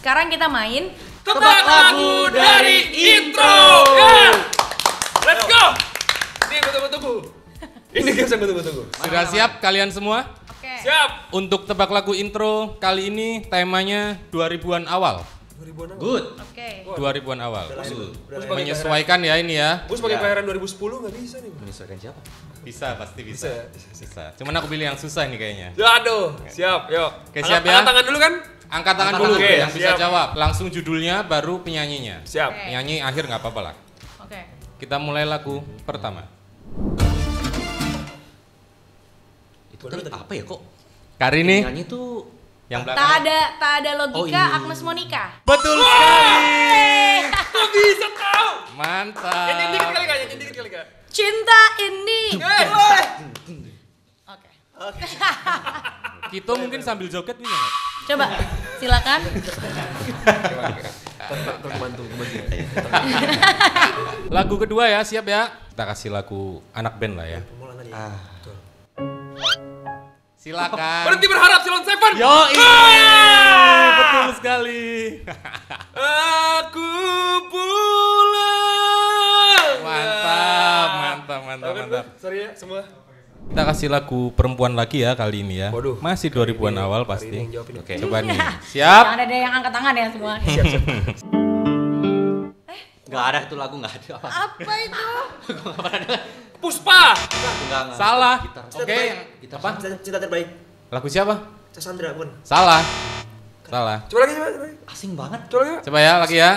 Sekarang kita main Tebak lagu dari intro. Yeah. Let's go. Ini gue tunggu-tunggu. Ini game yang gue tunggu-tunggu. Sudah siap kalian semua? Oke. Siap. Untuk tebak lagu intro kali ini temanya 2000-an awal. 2000-an. Good. Oke. 2000-an awal. Menyesuaikan. Menyesuaikan ya ini ya. Gue sebagai kelahiran 2010 nggak bisa nih. Menyesuaikan siapa? Bisa, pasti bisa. Bisa. Bisa. Cuman aku pilih yang susah nih kayaknya. Aduh, siap, yuk. Oke, siap ya. Angkat tangan dulu kan? Angkat tangan Angkat dulu tangan. yang Oke, bisa siap. jawab. Langsung judulnya baru penyanyinya. Siap. Oke. Penyanyi akhir nggak apa-apa lah. Oke. Kita mulai lagu pertama. Itu tadi apa ya kok? Karini Nyanyi tuh yang Tak belakang. ada logika Oh, iya. Agnes Monica. Betul sekali. Kok bisa tahu? Mantap. Nyanyi dikit kali kak, nyanyi dikit kali kak. Cinta ini. Oke. Kito mungkin sambil joget bisa nggak? Coba silakan. terbantu. Lagu kedua ya, siap ya? Kita kasih lagu anak band lah ya. Silakan. Berhenti berharap Silon Seven. Yoi, betul sekali. Aku pulang. Mantap. Sorry ya semua. Kita kasih lagu perempuan lagi ya kali ini ya. Waduh. Masih 2000-an awal Hari pasti. ini yang jawab ini. Oke. Coba nih. Siap? Jangan ada yang angkat tangan ya semua. Gak ada itu lagu, gak ada apa. Apa itu? Puspa. Enggak. Salah. Gitar. Oke. Gitar. Apa? Cinta terbaik. Lagu siapa? Cassandra pun. Salah. Salah. Coba lagi. Asing banget. Coba lagi. Coba ya lagi ya.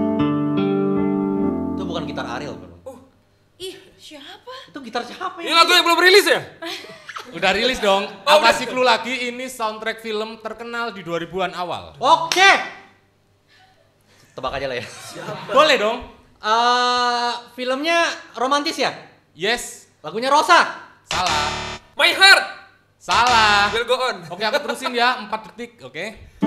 Itu bukan gitar Ariel, Bro. Ih, siapa? Itu gitar siapa Ini ya? lagu yang belum rilis ya? Udah rilis dong. Aku kasih clue lagi, ini soundtrack film terkenal di 2000-an awal. Oke. Tebak aja lah ya. Boleh dong? Filmnya romantis ya? Yes. Lagunya Rosa. Salah. My Heart. Salah. Will go on. Oke, aku terusin ya, 4 detik, oke?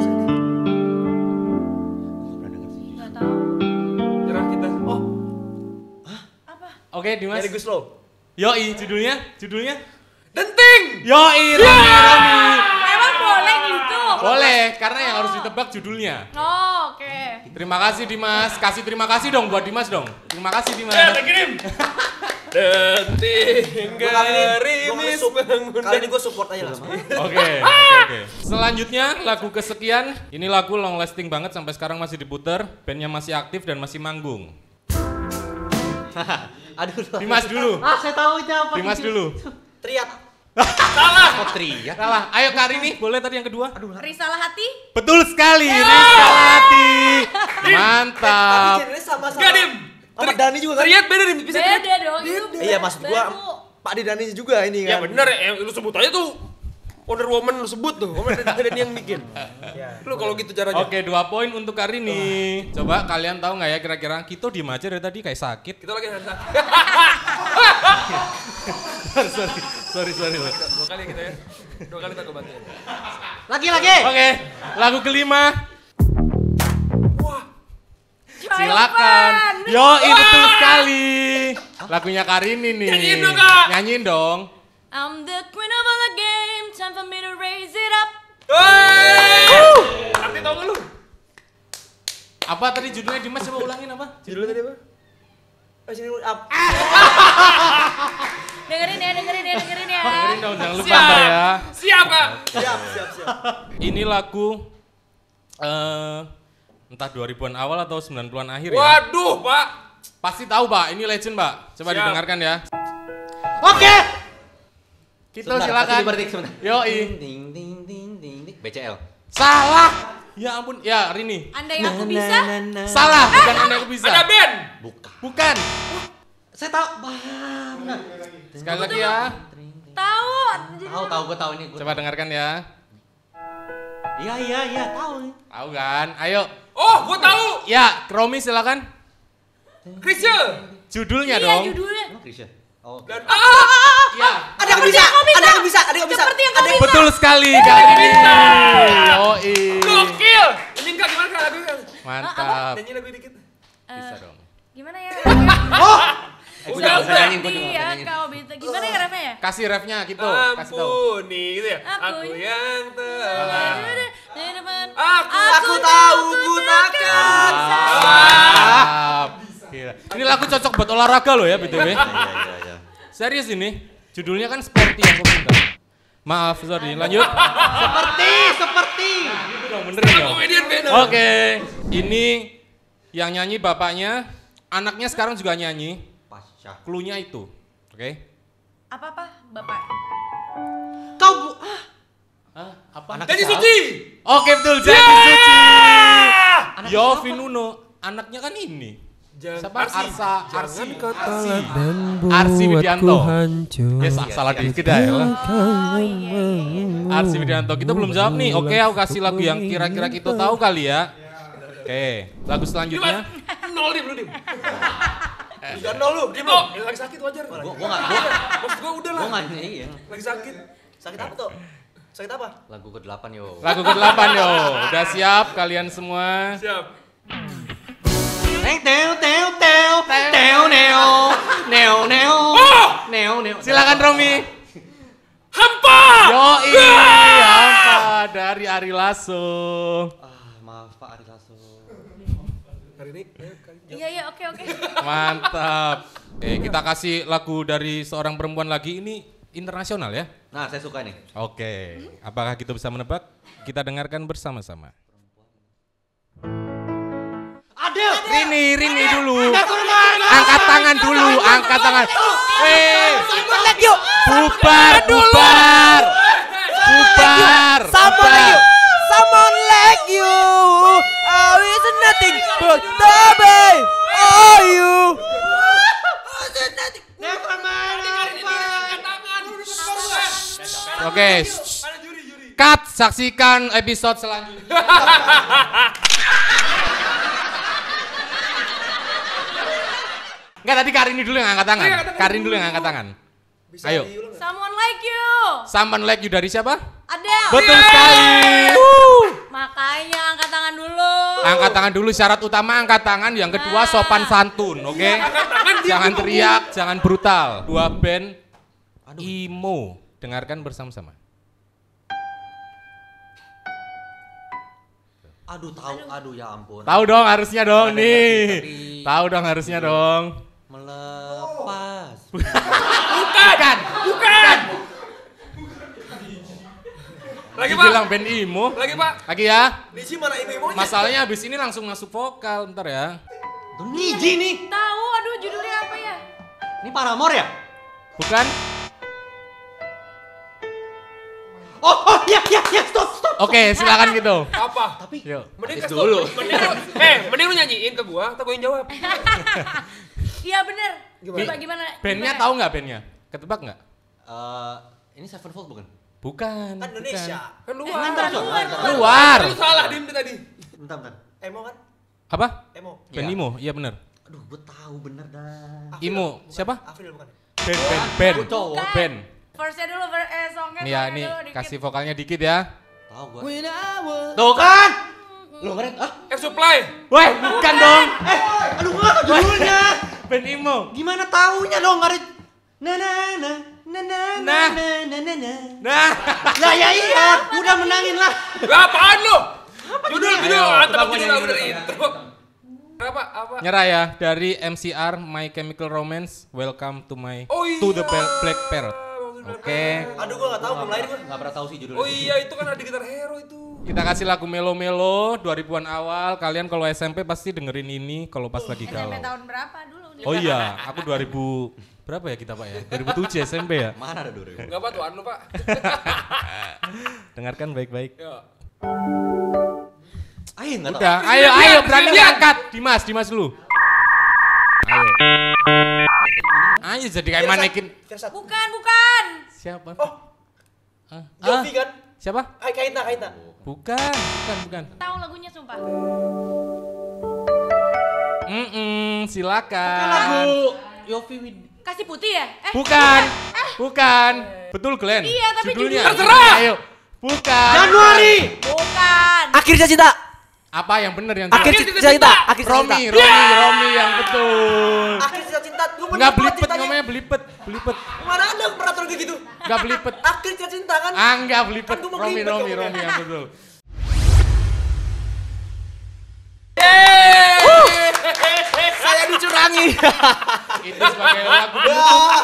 Gak tahu. Nyerah kita. Oh, Apa? Oke, Dimas. Dari Gus Lo. Yoi, judulnya? Denting. Yoi, Romi. Emang boleh gitu? Boleh, karena yang harus ditebak judulnya. Oh, oke. Terima kasih Dimas, kasih terima kasih dong buat Dimas dong. Terima kasih Dimas. Kirim. Denting gerimis bangunan. Kali ini gue support aja langsung. Oke. Selanjutnya lagu kesekian, ini lagu long lasting banget sampai sekarang masih diputer, bandnya masih aktif dan masih manggung. Aduh. Dimas dulu. Saya tahu itu apa. Dimas dulu. Teriak. Oh, Tria. Salah. Ayo Karini, boleh tadi yang kedua? Risalah hati? Betul sekali, Rizka Lati. Tapi Mantap. genrenya sama-sama. Enggak, Dim. Ahmad Dhani juga kan? Teriak beda nih, bisa teriak. Beda dong, itu Iya maksud gua baru. Pak Dhani juga ini Ya kan. bener ya, lu sebut aja tuh. Wonder Woman lu sebut tuh. Wonder Woman yang bikin. Lu kalau gitu caranya. Oke, 2 poin untuk Karini. Coba kalian tahu nggak ya kira-kira Kito diem aja dari tadi kayak sakit. Kita lagi Sorry. dua kali kita ya. 2 kali tak bantuin. Lagi. Oke, lagu kelima. Wah, Silakan. Yo, betul sekali. Lagunya Karini nih. Nyanyiin dong, Kak. Nyanyiin dong. I'm the queen of all the game, time for me to raise it up. Arti tau gak lu? Apa tadi judulnya Dimas? Coba ulangin apa? Judulnya tadi apa? Sini up. Dengerin ya. Dengerin dong, jangan lupa Siap. Ntar ya. Siap, Kak. Siap. Ini lagu entah 2000-an awal atau 90-an akhir ya. Waduh, Pak. Pasti tahu, Pak. Ini legend, Pak. Coba Siap. didengarkan ya. Oke. Kito silakan. Sebentar. Yoi. Ding. BCL. Salah. Ya ampun, ya Rini. Andai aku bisa. Salah, bukan Anda aku bisa. Ada band. Bukan. Saya tahu banget. Sekali lagi ya. Tahu. Tahu gue tahu ini. Coba dengarkan ya. Iya, tahu nih. Tahu kan? Ayo. Oh, gua tahu. Ya, Romi silakan. Krisya. Judulnya Iya, dong. judulnya. Oh, Krisya. Oh. Dan Ya. Ada yang bisa. Seperti yang kau minta. Betul sekali, Karini. Yoi. gokil. Ini enggak gimana Kak lagunya? Mantap. Nyanyi lagu dikit. Bisa dong. Gimana ya? Gue Udah juga nyanyiin, gue juga iya, nyanyiin. kau bisa. Gimana ya refnya ya? Kasih refnya gitu. Kasih tahu. Ampuni gitu ya. Aku yang telah. Aku tahu ku takkan. Mantap. Gila. Ini lagu cocok buat olahraga loh ya BTW. Iya. Serius ini. Judulnya kan Sporty yang aku minta. Maaf, sorry. Lanjut. Seperti. Gitu dong, benerin dong. Komedian beda. Oke. Ini yang nyanyi bapaknya, anaknya sekarang juga nyanyi. Pasca. Cluenya itu. Oke. Apa Bapak? Kau bu. Apa? Anak Jadi siapa? Suci. Oke, betul. Jadi Suci. Yofi Nuno. Anaknya kan ini. Siapa? Arsi. Arsi Widianto. Ya salah dikit ya. Arsi Widianto. Kita belum jawab nih. Oke, aku kasih lagu yang kira-kira kita tahu kali ya. Oke, lagu selanjutnya. Nol dim, lu dim. Jangan nol lu. Dim lo, lagi sakit wajar. Gua enggak. Maksud gua udah Gua lah. enggak nyanyiin. Lagi sakit. Sakit apa tuh? Sakit apa? Lagu ke-8 yo. Lagu ke-8 yo. Udah siap kalian semua? Siap. Neo. Silakan Romi. Hampa. Yoi, hampa dari Ari Lasso. Maaf Pak Ari Lasso. Hari ini, Iya, oke. Mantap. Kita kasih lagu dari seorang perempuan lagi, ini internasional ya. Nah, saya suka nih. Oke, apakah kita bisa menebak? Kita dengarkan bersama-sama. Rini dulu. Angkat tangan dulu, angkat tangan. Someone like you. Bubar. Someone like you. Oh, it's nothing but the way. Oh, you. Oke. Cut, saksikan episode selanjutnya. Enggak, tadi Karini dulu yang angkat tangan. Karini dulu yang angkat tangan. Ayo. Someone like you. Someone like you dari siapa? Adele. Betul sekali. Makanya angkat tangan dulu. Angkat tangan dulu, syarat utama angkat tangan, yang kedua sopan santun, oke? Jangan teriak, jangan brutal. Dua band emo, dengarkan bersama-sama. Aduh ya ampun. Tahu dong harusnya dong Ada nih. tapi- Tahu dong harusnya dong. Melepas. Bukan. Lagi Pak. Dibilang band emo. Lagi Pak. Lagi ya. Niji mana ibu-ibunya? Masalahnya habis ini langsung masuk vokal, bentar ya. Tuh Niji nih. Tahu, aduh judulnya apa ya? Ini Paramore ya? Bukan? Oh ya, stop. Oke, silakan gitu. Apa? Tapi Yuk. Mending Habis kasih dulu. mending lu nyanyiin ke gua, atau gua yang jawab. Iya bener. Gimana? Gimana? Bandnya tahu nggak bandnya? Ketebak nggak? Ini Sevenfold bukan? Bukan. Kan Indonesia. Kan luar. Luar. Lu salah dim tadi. Bentar. Emo kan? Apa? Emo. Band Iya. emo, iya bener. Aduh, gue tahu bener dah. Imo, Bukan. siapa? Afril bukan? Band. Aku cowok. Bukan. Band. Verse-nya dulu, songnya Nih ya, songnya nih dulu dikit. kasih vokalnya dikit ya. Tahu gua. Tuh kan? Lu ngeret? Air Supply. Woi, bukan dong. Aduh, gua tahu judulnya. Band emo. Gimana taunya dong ngeret? Nah. Nah, Lah ya iya, udah menangin lah. Lah apaan lu? Judul Ayo, antara tebak judul nyanyi lagu dari dulu. intro. Apa? nyerah ya dari MCR My Chemical Romance. Welcome to Oh iya. to the Black Parrot. Oke. Aduh gua gak tahu belum lahir gua. Enggak pernah tahu sih judulnya. Oh iya, itu kan ada gitar hero itu. Kita kasih lagu melo-melo 2000-an awal. Kalian kalau SMP pasti dengerin ini kalau pas lagi galau. SMP tahun berapa dulu nih? Oh iya, aku 2000 berapa ya kita Pak ya? 2007 SMP ya. Mana ada 2000? Enggak apa tuan lu, Pak. Dengarkan baik-baik. Ya. Ayo enggak tahu. Udah, ayo berani angkat. Dimas dulu. Ayo jadi kayak manekin. Versat. Bukan. Siapa? Oh, Ah, Yofi kan? siapa? Kaitna. Bukan. Tahu lagunya sumpah. Silakan. Lagu Yofi Wid. Kasih putih ya? Bukan. Betul Glenn. Iya, tapi judulnya. judulnya. Terserah. Ayo. Bukan. Januari. Bukan. Akhir cinta. Apa yang benar yang Akhir cinta. Akhir cinta. Romi yang betul. Akhir cinta. Lu Enggak bener belipet ceritanya. ngomongnya belipet. Mana ada peraturan kayak gitu? Enggak belipet. Akhir cinta kan? Enggak belipet. Kan gua mau Romi belipet ngomongnya. yang betul. Saya dicurangi. Itu sebagai lagu penutup.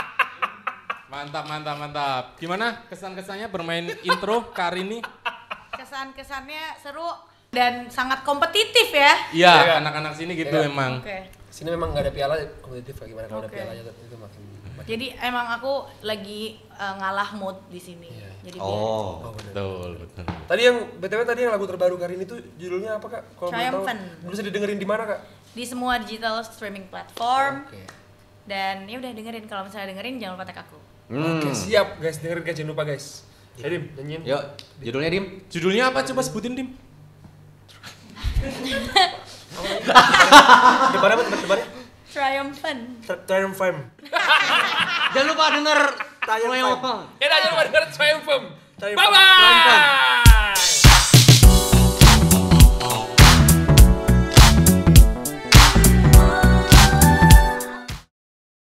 Mantap. Gimana kesan-kesannya bermain intro Karini? Kesan-kesannya seru dan sangat kompetitif ya. Iya, anak-anak sini gitu emang. Oke. Sini memang nggak ada piala kompetitif gimana kalau ada Oke. pialanya itu makin. Jadi emang aku lagi ngalah mood di sini. Jadi Oh, Betul. Tadi yang lagu terbaru Karini itu judulnya apa Kak? Kalau boleh tahu. Triumphant. Bisa didengerin di mana Kak? di semua digital streaming platform. Oke. Dan ya udah dengerin, kalau misalnya dengerin jangan lupa tag aku. Oke, siap guys, dengerin guys, jangan lupa guys. Dim, nyanyiin. Yuk, judulnya Dim. Judulnya apa coba sebutin, Dim? Depannya apa depannya? Triumphant. Triumphant. Jangan lupa denger Triumphant. Triumphant. Ya udah jangan lupa denger Triumphant. Triumphant. Bye bye.